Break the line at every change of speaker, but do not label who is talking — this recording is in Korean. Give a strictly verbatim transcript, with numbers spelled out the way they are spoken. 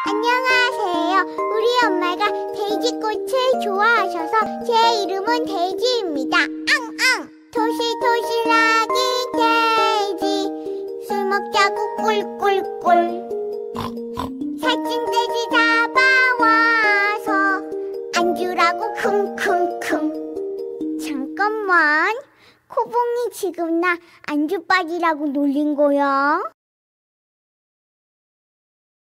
안녕하세요. 우리 엄마가 돼지꽃을 좋아하셔서 제 이름은 돼지입니다. 앙앙. 토실토실하기 돼지, 술 먹자고 꿀꿀꿀. 살찐 돼지 잡아와서 안주라고 킁킁킁. 잠깐만, 코봉이 지금 나 안주빨이라고 놀린 거야?